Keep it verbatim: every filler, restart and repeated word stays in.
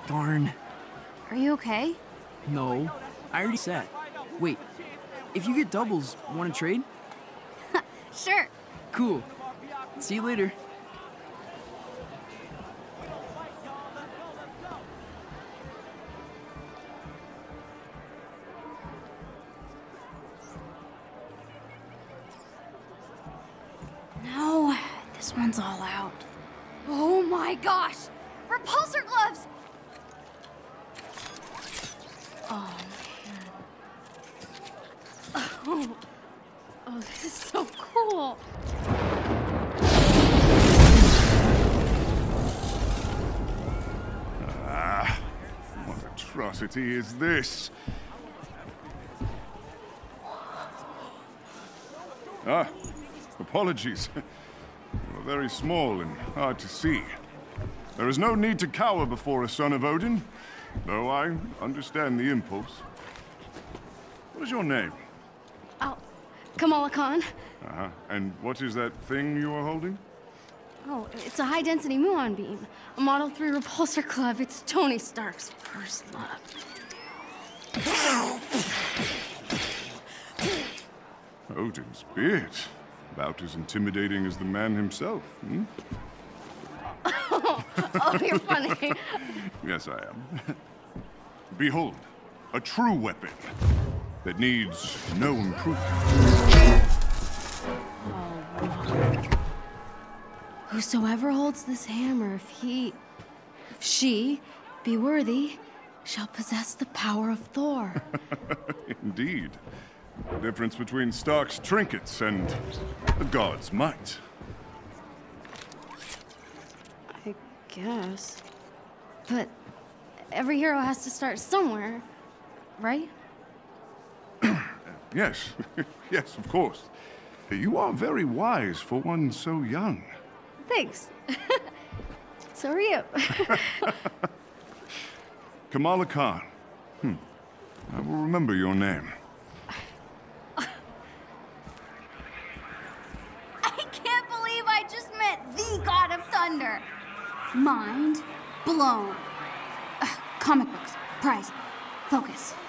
Darn. Are you okay? No, I already said. Wait, if you get doubles, want to trade? Sure. Cool. See you later. No, this one's all out. Oh my gosh! Repulsor gloves! Oh man. Oh, oh this is so cool. Ah, what atrocity is this? Ah, apologies. You are very small and hard to see. There is no need to cower before a son of Odin, though I understand the impulse. What is your name? Oh, Kamala Khan. Uh-huh. And what is that thing you are holding? Oh, it's a high-density muon beam. A Model three repulsor glove. It's Tony Stark's first love. Odin's beard. About as intimidating as the man himself, hmm? Oh, oh, you're funny. Yes, I am. Behold, a true weapon that needs no improvement. Whosoever holds this hammer, if he, if she be worthy, shall possess the power of Thor. Indeed. The difference between Stark's trinkets and a god's might. I guess. But every hero has to start somewhere, right? Yes, yes, of course. You are very wise for one so young. Thanks. So are you. Kamala Khan. Hmm. I will remember your name. I can't believe I just met the God of Thunder. Mind blown. Ugh, comic books, prize, focus.